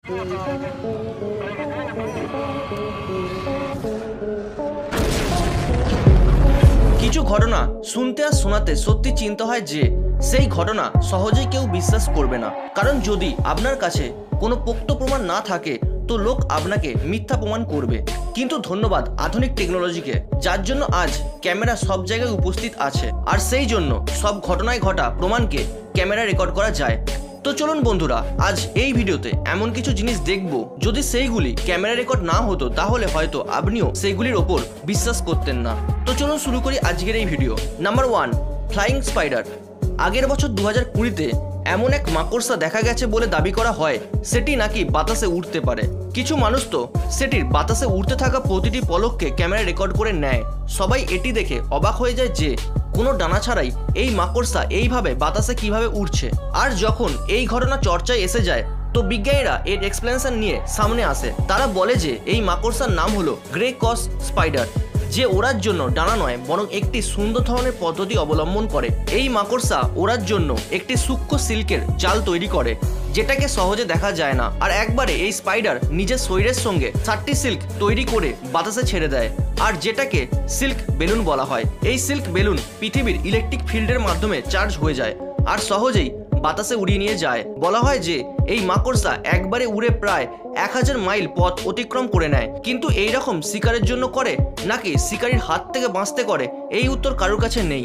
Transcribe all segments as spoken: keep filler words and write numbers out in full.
কিছু ঘটনা শুনতে আর শোনাতে সত্যি চিন্তা হয় যে সেই ঘটনা সহজেই কেউ বিশ্বাস করবে না, কারণ যদি আপনার কাছে কোনো পোক্ত প্রমাণ না থাকে তো লোক আপনাকে মিথ্যা প্রমাণ করবে। কিন্তু ধন্যবাদ আধুনিক টেকনোলজিকে, যার জন্য আজ ক্যামেরা সব জায়গায় উপস্থিত আছে, আর সেই জন্য সব ঘটনায় ঘটা প্রমাণকে ক্যামেরা রেকর্ড করা যায়। তো চলুন বন্ধুরা, আজ এই ভিডিওতে এমন কিছু জিনিস দেখব যদি সেইগুলি ক্যামেরা রেকর্ড না হতো তাহলে হয়তো আপনিও সেইগুলির ওপর বিশ্বাস করতেন না। তো চলুন শুরু করি আজকের এই video. Number one, flying spider. আগের বছর দু হাজার কুড়িতে এমন এক মাকড়সা দেখা গেছে বলে দাবি করা হয় সেটি নাকি বাতাসে উঠতে পারে। কিছু মানুষ তো সেটির বাতাসে উঠতে থাকা প্রতিটি পলককে ক্যামেরা রেকর্ড করে নেয়। সবাই এটি দেখে অবাক হয়ে যায় যে কোনো ডানা ছাড়াই এই মাকড়সা এইভাবে বাতাসে কিভাবে উঠছে। আর যখন এই ঘটনা চর্চায় এসে যায় তো বিজ্ঞানীরা এর এক্সপ্লেনেশন নিয়ে সামনে আসে। তারা বলে যে এই মাকড়সার নাম হলো গ্রে কস স্পাইডার, যে ওড়ার জন্য ডানা নয় বরং একটি সুন্দর ধরনের পদ্ধতি অবলম্বন করে। এই মাকড়সা ওড়ার জন্য একটি সূক্ষ্ম সিল্কের জাল তৈরি করে যেটাকে সহজে দেখা যায় না। আর একবারে এই স্পাইডার নিজের শরীরের সঙ্গে ষাটটি সিল্ক তৈরি করে বাতাসে ছেড়ে দেয়, আর যেটাকে সিল্ক বেলুন বলা হয়। এই সিল্ক বেলুন পৃথিবীর ইলেকট্রিক ফিল্ডের মাধ্যমে চার্জ হয়ে যায় আর সহজেই বাতাসে উড়িয়ে নিয়ে যায়। বলা হয় যে এই মাকড়সা একবারে উড়ে প্রায় এক হাজার মাইল পথ অতিক্রম করে নেয়। কিন্তু এই রকম শিকারের জন্য করে নাকি শিকারীর হাত থেকে বাঁচতে করে, এই উত্তর কারোর কাছে নেই।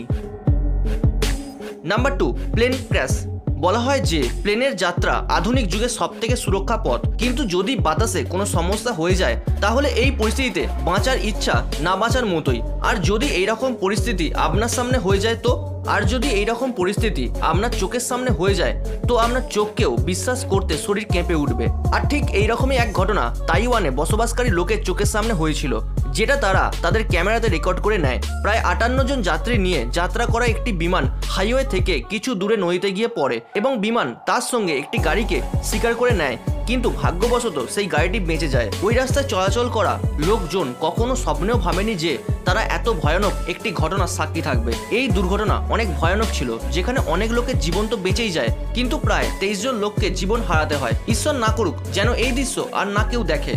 Number two, plane crash. বলা হয় যে প্লেনের যাত্রা আধুনিক যুগের সব থেকে সুরক্ষা পথ, কিন্তু যদি বাতাসে কোনো সমস্যা হয়ে যায় তাহলে এই পরিস্থিতিতে বাঁচার ইচ্ছা না বাঁচার মতোই। আর যদি এইরকম পরিস্থিতি আপনার সামনে হয়ে যায় তো আর যদি এইরকম পরিস্থিতি আপনার চোখের সামনে হয়ে যায় তো আপনার চোখকেও বিশ্বাস করতে শরীর কেঁপে উঠবে। আর ঠিক এইরকমই এক ঘটনা তাইওয়ানে বসবাসকারী লোকের চোখের সামনে হয়েছিল, যেটা তারা তাদের ক্যামেরাতে রেকর্ড করে নেয়। প্রায় আটান্ন জন যাত্রী নিয়ে যাত্রা করা একটি বিমান হাইওয়ে থেকে কিছু দূরে নদীতে গিয়ে পড়ে এবং বিমান তার সঙ্গে একটি গাড়িকে শিকার করে নেয়, কিন্তু ভাগ্যবশত সেই গাড়িটি বেঁচে যায়। ওই রাস্তায় চলাচল করা লোকজন কখনো স্বপ্নেও ভাবেনি যে তারা এত ভয়ানক একটি ঘটনার সাক্ষী থাকবে। এই দুর্ঘটনা অনেক ভয়ানক ছিল, যেখানে অনেক লোকের জীবন তো বেঁচেই যায় কিন্তু প্রায় তেইশ জন লোককে জীবন হারাতে হয়। ঈশ্বর না করুক যেন এই দৃশ্য আর না কেউ দেখে।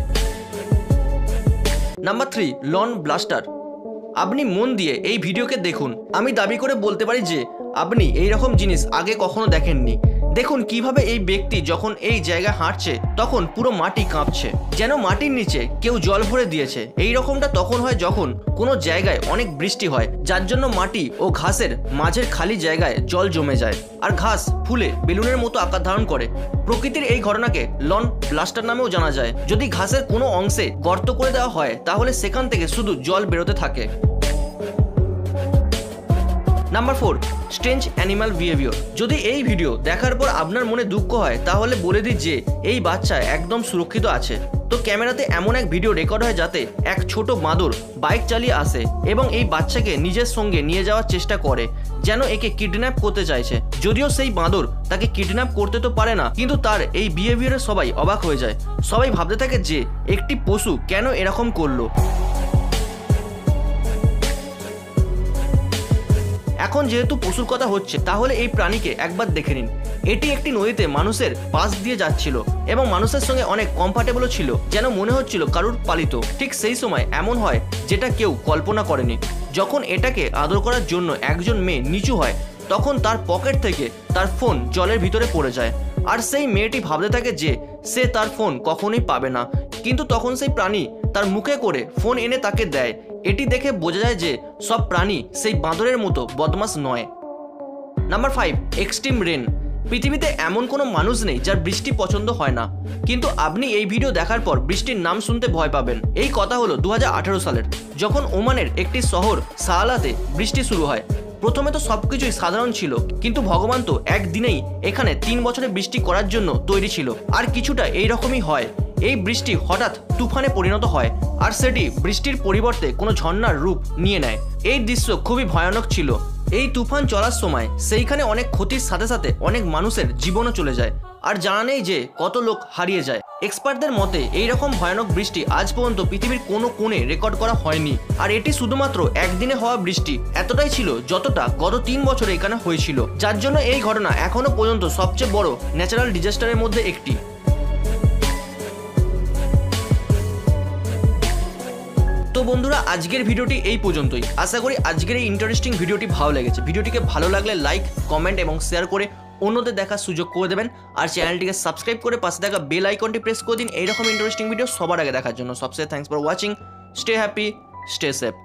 Number three, lawn blaster. আপনি মন দিয়ে এই ভিডিওকে দেখুন। আমি দাবি করে বলতে পারি যে আপনি এই রকম জিনিস আগে কখনো দেখেননি। দেখুন কিভাবে এই ব্যক্তি যখন এই জায়গায় হাঁটছে তখন পুরো মাটি কাঁপছে, যেন মাটির নিচে কেউ জল ভরে দিয়েছে। এই রকমটা তখন হয় যখন কোনো জায়গায় অনেক বৃষ্টি হয়, যার জন্য মাটি ও ঘাসের মাঝের খালি জায়গায় জল জমে যায় আর ঘাস ফুলে বেলুনের মতো আকার ধারণ করে। প্রকৃতির এই ঘটনাকে লন ব্লাস্টার নামেও জানা যায়। যদি ঘাসের কোনো অংশে গর্ত করে দেওয়া হয় তাহলে সেখান থেকে শুধু জল বেরোতে থাকে। Number four, strange animal behaviour. যদি এই ভিডিও দেখার পর আপনার মনে দুঃখ হয় তাহলে বলে দিই যে এই বাচ্চা একদম সুরক্ষিত আছে। তো ক্যামেরাতে এমন এক ভিডিও রেকর্ড হয় যাতে এক ছোট বাঁদর বাইক চালিয়ে আসে এবং এই বাচ্চাকে নিজের সঙ্গে নিয়ে যাওয়ার চেষ্টা করে, যেন একে কিডন্যাপ করতে চাইছে। যদিও সেই বাঁদর তাকে কিডন্যাপ করতে তো পারে না, কিন্তু তার এই বিহেভিয়ারে সবাই অবাক হয়ে যায়। সবাই ভাবতে থাকে যে একটি পশু কেন এরকম করলো। এখন যেহেতু পশুর কথা হচ্ছে তাহলে এই প্রাণীকে একবার দেখে নিন। এটি একটি নদীতে মানুষের পাশ দিয়ে যাচ্ছিল এবং মানুষের সঙ্গে অনেক কমফর্টেবলও ছিল, যেন মনে হচ্ছিল কারুর পালিত। ঠিক সেই সময় এমন হয় যেটা কেউ কল্পনা করেনি। যখন এটাকে আদর করার জন্য একজন মেয়ে নিচু হয় তখন তার পকেট থেকে তার ফোন জলের ভিতরে পড়ে যায়, আর সেই মেয়েটি ভাবতে থাকে যে সে তার ফোন কখনোই পাবে না। কিন্তু তখন সেই প্রাণী তার মুখে করে ফোন এনে তাকে দেয়। এটি দেখে বোঝা যায় যে সব প্রাণী সেই বাঁদরের মতো বদমাশ নয়। Number five, extreme rain. পৃথিবীতে এমন কোনো মানুষ নেই যার বৃষ্টি পছন্দ হয় না, কিন্তু আপনি এই ভিডিও দেখার পর বৃষ্টির নাম শুনতে ভয় পাবেন। এই কথা হলো দু হাজার আঠেরো সালের, যখন ওমানের একটি শহর সালাতে বৃষ্টি শুরু হয়। প্রথমে তো সবকিছুই সাধারণ ছিল, কিন্তু ভগবান তো একদিনেই এখানে তিন বছরে বৃষ্টি করার জন্য তৈরি ছিল। আর কিছুটা এইরকমই হয়। এই বৃষ্টি হঠাৎ তুফানে পরিণত হয় আর সেটি বৃষ্টির পরিবর্তে কোনো ঝর্ণার রূপ নিয়ে নেয়। এই দৃশ্য খুবই ভয়ানক ছিল। এই তুফান চলার সময় সেইখানে অনেক ক্ষতির সাথে সাথে অনেক মানুষের জীবনও চলে যায়, আর জানা নেই যে কত লোক হারিয়ে যায়। এক্সপার্টদের মতে এইরকম ভয়ানক বৃষ্টি আজ পর্যন্ত পৃথিবীর কোনো কোণে রেকর্ড করা হয়নি, আর এটি শুধুমাত্র একদিনে হওয়া বৃষ্টি এতটাই ছিল যতটা গত তিন বছরে এখানে হয়েছিল, যার জন্য এই ঘটনা এখনো পর্যন্ত সবচেয়ে বড় ন্যাচারাল ডিজাস্টারের মধ্যে একটি। তো বন্ধুরা, আজকের ভিডিওটি এই পর্যন্তই। আশা করি আজকের এই ইন্টারেস্টিং ভিডিওটি ভালো লেগেছে। ভিডিওটিকে ভালো লাগলে লাইক, কমেন্ট এবং শেয়ার করে অন্যদের দেখার সুযোগ করে দেবেন। আর চ্যানেলটিকে সাবস্ক্রাইব করে পাশে থাকা বেল আইকনটি প্রেস করে দিন এইরকম ইন্টারেস্টিং ভিডিও সবার আগে দেখার জন্য। সবচেয়ে thanks for watching. Stay happy, stay safe.